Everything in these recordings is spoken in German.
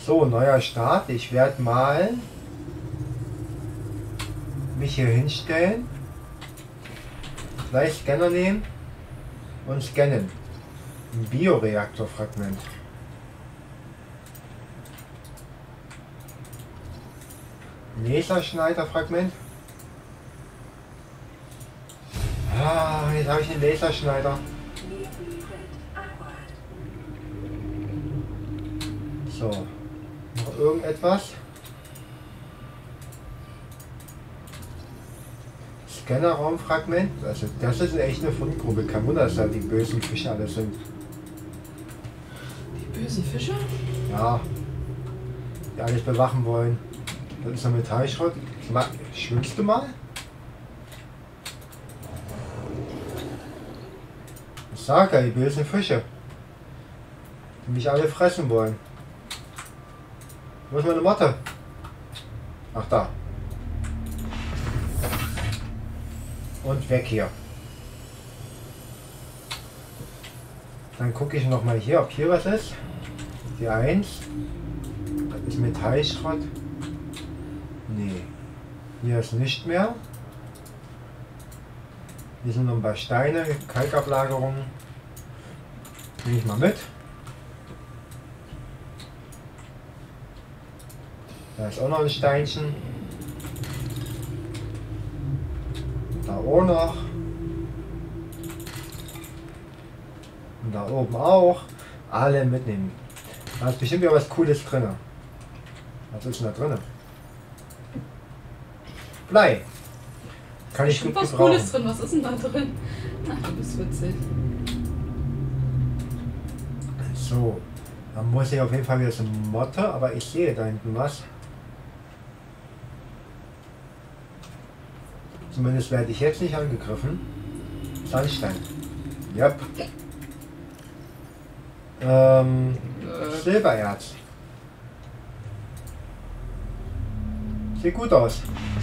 So, neuer Start. Ich werde mal mich hier hinstellen, gleich Scanner nehmen und scannen. Ein Bioreaktorfragment. Laserschneiderfragment. Ah, jetzt habe ich den Laserschneider. So, noch irgendetwas? Scannerraumfragment. Also das ist echt eine Fundgrube. Kein Wunder, dass da die bösen Fische alle sind. Die bösen Fische? Ja, die alles bewachen wollen. Das ist ein Metallschrott. Schwimmst du mal? Ich sag ja, die bösen Fische. Die mich alle fressen wollen. Wo ist meine Motte? Ach, da. Und weg hier. Dann gucke ich noch mal hier, ob hier was ist. Die 1. Das ist Metallschrott. Nee. Hier ist nicht mehr. Hier sind noch ein paar Steine, Kalkablagerungen. Nehme ich mal mit. Da ist auch noch ein Steinchen. Da auch noch. Und da oben auch. Alle mitnehmen. Da ist bestimmt ja was Cooles drin. Was ist denn da drin? Blei. Kann ich gut was gebrauchen. Cooles drin. Was ist denn da drin? Ach, du bist witzig. So. Dann muss ich auf jeden Fall wieder so eine Motte, aber ich sehe da hinten was. Zumindest werde ich jetzt nicht angegriffen. Sandstein. Yep. Silbererz. Sieht gut aus.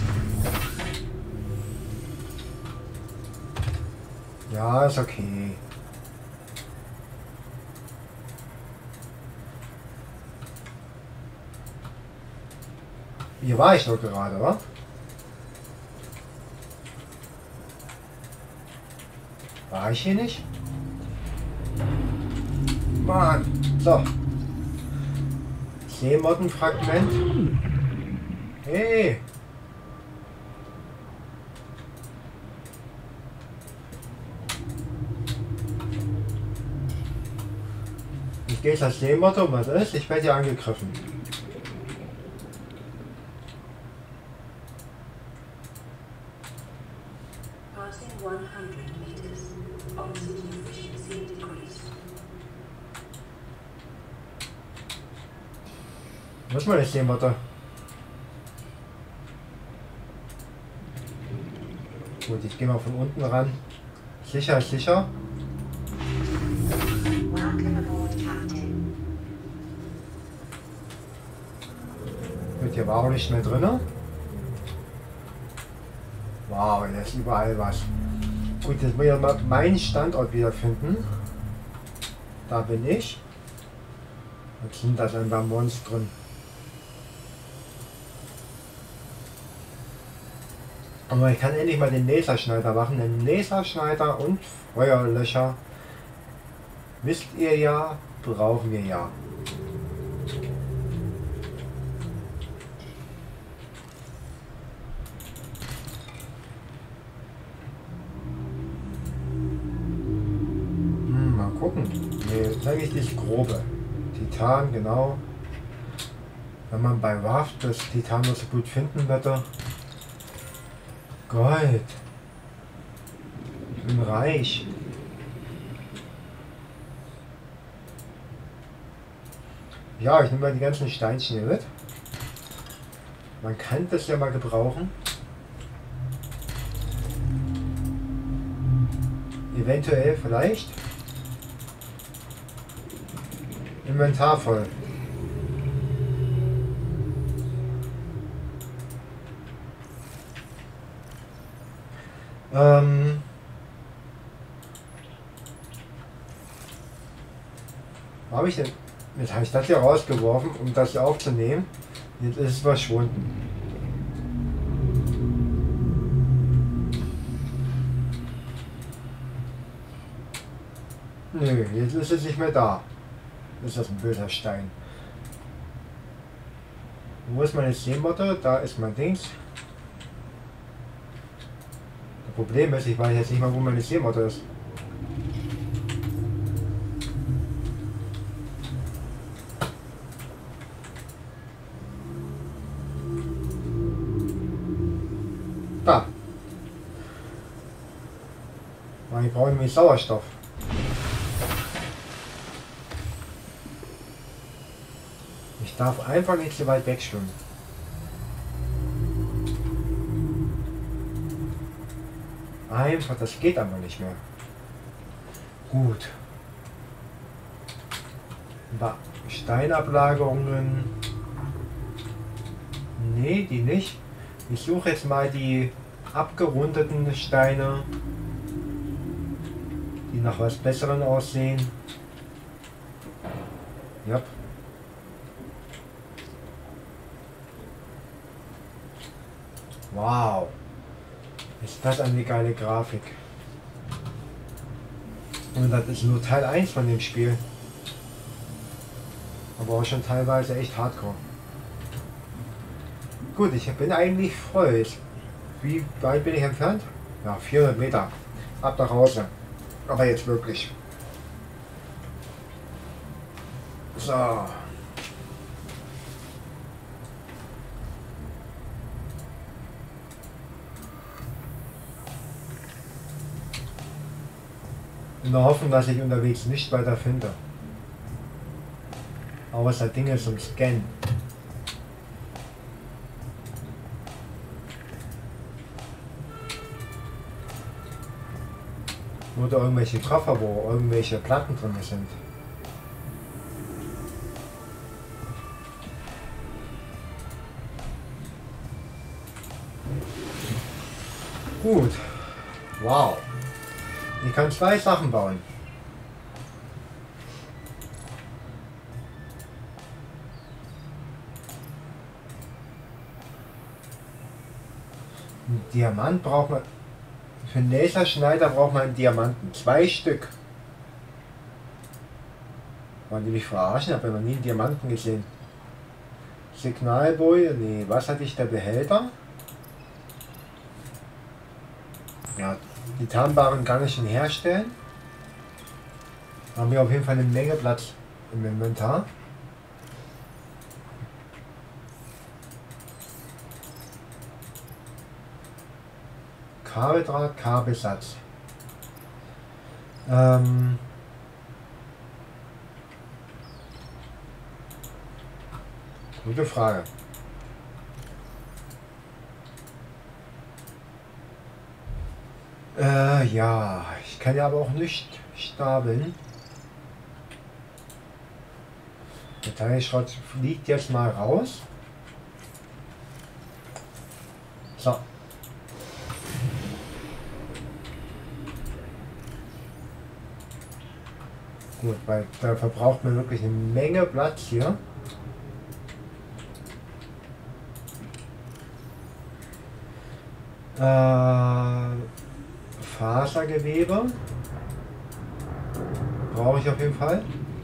Ja, ist okay. Hier war ich doch gerade, wa? War ich hier nicht? Mann. So. Seemottenfragment. Hey. Ich gehe als Seemotte, was ist? Ich werde hier angegriffen. Muss man nicht sehen, warte. Gut, ich gehe mal von unten ran. Sicher ist sicher. Gut, hier war auch nicht mehr drin. Wow, hier ist überall was. Gut, jetzt muss ich mal meinen Standort wiederfinden. Da bin ich. Jetzt sind das ein paar Monstren. Aber ich kann endlich mal den Laserschneider machen. Den Laserschneider und Feuerlöscher, wisst ihr ja, brauchen wir ja. Mal gucken. Nee, eigentlich das Grobe. Titan, genau. Wenn man bei Waft das Titan noch so gut finden würde. Gold. Ich bin reich. Ja, ich nehme mal die ganzen Steinchen hier mit. Man kann das ja mal gebrauchen. Eventuell vielleicht. Inventar voll. Wo habe ich denn? Jetzt habe ich das hier rausgeworfen, um das hier aufzunehmen. Jetzt ist es verschwunden. Nö, jetzt ist es nicht mehr da. Ist das ein böser Stein. Wo ist meine Seemotte? Da ist mein Dings. Das Problem ist, ich weiß jetzt nicht mal, wo meine Seemotte ist. Da. Ich brauche nämlich Sauerstoff. Ich darf einfach nicht so weit wegschwimmen. Einfach, das geht aber nicht mehr. Gut. Steinablagerungen. Nee, die nicht. Ich suche jetzt mal die abgerundeten Steine, die nach was Besserem aussehen. Ja. Wow. Ist das eine geile Grafik. Und das ist nur Teil 1 von dem Spiel. Aber auch schon teilweise echt hardcore. Gut, ich bin eigentlich voll. Wie weit bin ich entfernt? Ja, 400 Meter. Ab nach Hause. Aber jetzt wirklich. So. In der Hoffnung, dass ich unterwegs nicht weiter finde. Außer Dinge zum Scannen. Oder irgendwelche Koffer, wo irgendwelche Platten drin sind. Gut. Wow. Ich kann 2 Sachen bauen. Ein Diamant braucht man. Für einen Laserschneider braucht man einen Diamanten. 2 Stück. Wollen die mich verarschen? Ich habe noch nie einen Diamanten gesehen. Signalboje? Nee, was hatte ich? Der Behälter? Ja, die Tarnbaren kann ich schon herstellen. Haben wir auf jeden Fall eine Menge Platz im Inventar. Kabeldraht, Kabelsatz. Gute Frage. Ja, ich kann ja aber auch nicht stapeln. Der Teilschrott fliegt jetzt mal raus. So. Gut, weil da verbraucht man wirklich eine Menge Platz hier. Fasergewebe brauche ich auf jeden Fall.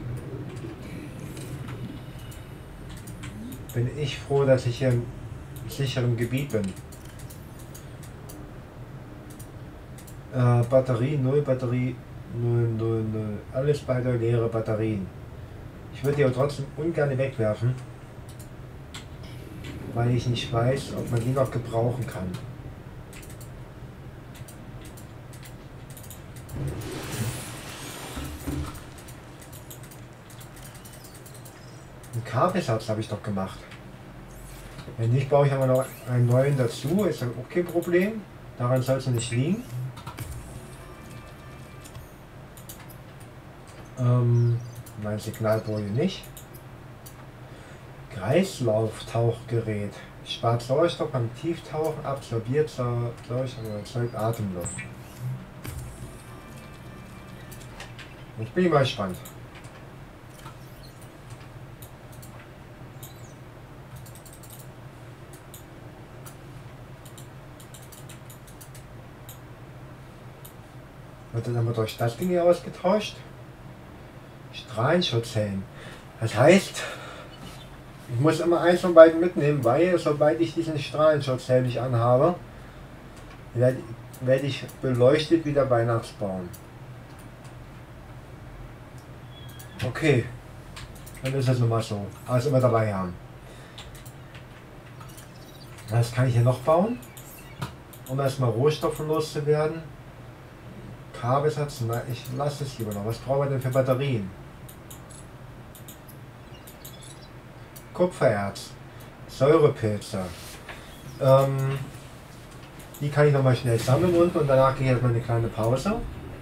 Bin ich froh, dass ich hier im sicheren Gebiet bin. Batterie 0, Batterie 0, 0, 0. Alles beide leere Batterien. Ich würde die aber trotzdem ungern wegwerfen, weil ich nicht weiß, ob man die noch gebrauchen kann. Einen Kabelsatz habe ich doch gemacht. Wenn nicht, baue ich aber noch einen neuen dazu. Ist dann auch kein Problem. Daran soll es nicht liegen. Mein Signalboje nicht. Kreislauftauchgerät. Spart Sauerstoff beim Tieftauchen, absorbiert Sauerstoff und erzeugt Atemluft. Ich bin mal gespannt. Wird dann immer durch das Ding hier ausgetauscht. Strahlenschutzhelm. Das heißt, ich muss immer eins von beiden mitnehmen, weil sobald ich diesen Strahlenschutzhelm nicht anhabe, werde ich beleuchtet wie der Weihnachtsbaum. Okay, dann ist es nun mal so. Alles immer dabei haben. Was kann ich hier noch bauen? Um erstmal Rohstoffe loszuwerden. Kabelsatz, nein, ich lasse es lieber noch. Was brauchen wir denn für Batterien? Kupfererz, Säurepilze. Die kann ich noch mal schnell sammeln unten und danach gehe ich erstmal eine kleine Pause.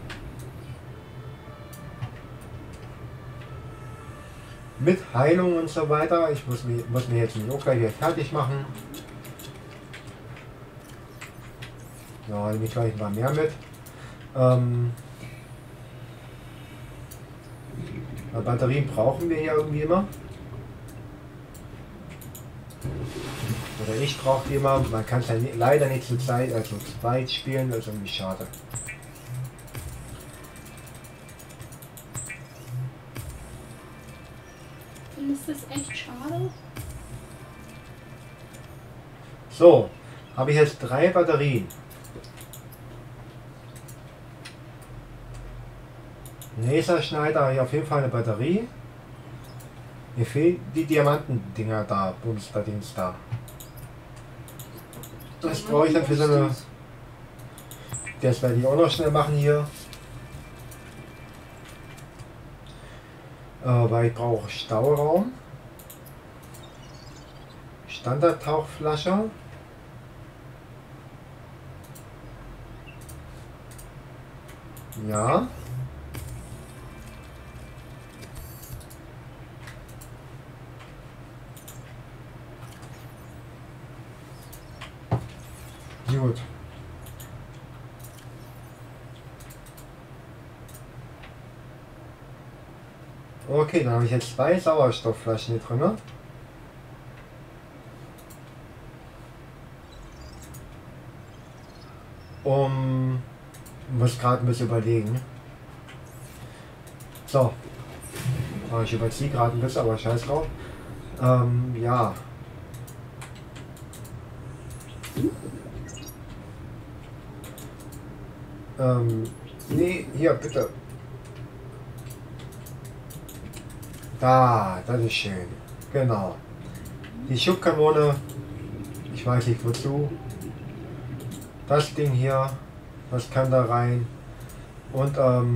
Mit Heilung und so weiter. Ich muss mich jetzt nicht auch gleich hier fertig machen. Ja, nehme ich gleich mal mehr mit. Batterien brauchen wir ja irgendwie immer. Oder ich brauche die immer. Man kann es ja leider nicht zu zweit spielen, das ist irgendwie schade. Findest du das echt schade? So, habe ich jetzt 3 Batterien. Laserschneider habe ich auf jeden Fall eine Batterie. Mir fehlen die Diamantendinger da, Bumster-Dings da. Das brauche ich dann für so eine... Das werde ich auch noch schnell machen hier. Weil ich brauche Stauraum. Standardtauchflasche. Ja. Gut. Okay, dann habe ich jetzt 2 Sauerstoffflaschen hier drin. Muss gerade ein bisschen überlegen. So. Ich überziehe gerade ein bisschen, aber scheiß drauf. Ja. Nee, hier bitte. Da, das ist schön. Genau. Die Schubkanone. Ich weiß nicht wozu. Das Ding hier. Das kann da rein. Und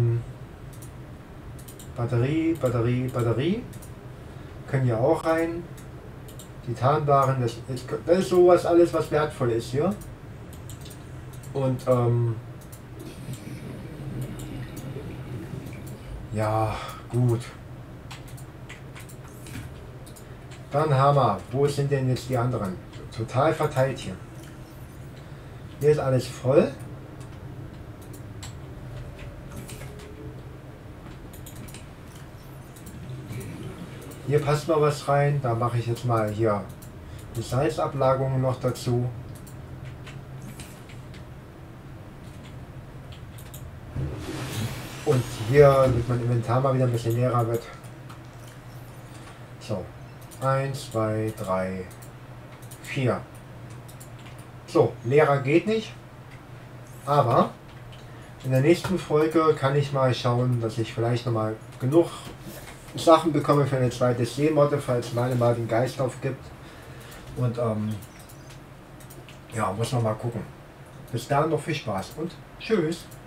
Batterie. Können ja auch rein. Titanwaren, das ist sowas alles, was wertvoll ist hier. Und ja, gut. Dann Hammer. Wo sind denn jetzt die anderen? Total verteilt hier. Hier ist alles voll. Hier passt mal was rein. Da mache ich jetzt mal hier die Salzablagerungen noch dazu. Und hier, damit mein Inventar mal wieder ein bisschen leerer wird. So. 1, 2, 3, 4. So, leerer geht nicht. Aber in der nächsten Folge kann ich mal schauen, dass ich vielleicht nochmal genug Sachen bekomme für eine zweite Seemotte, falls meine mal den Geist aufgibt. Und ja, muss man mal gucken. Bis dahin noch viel Spaß und tschüss.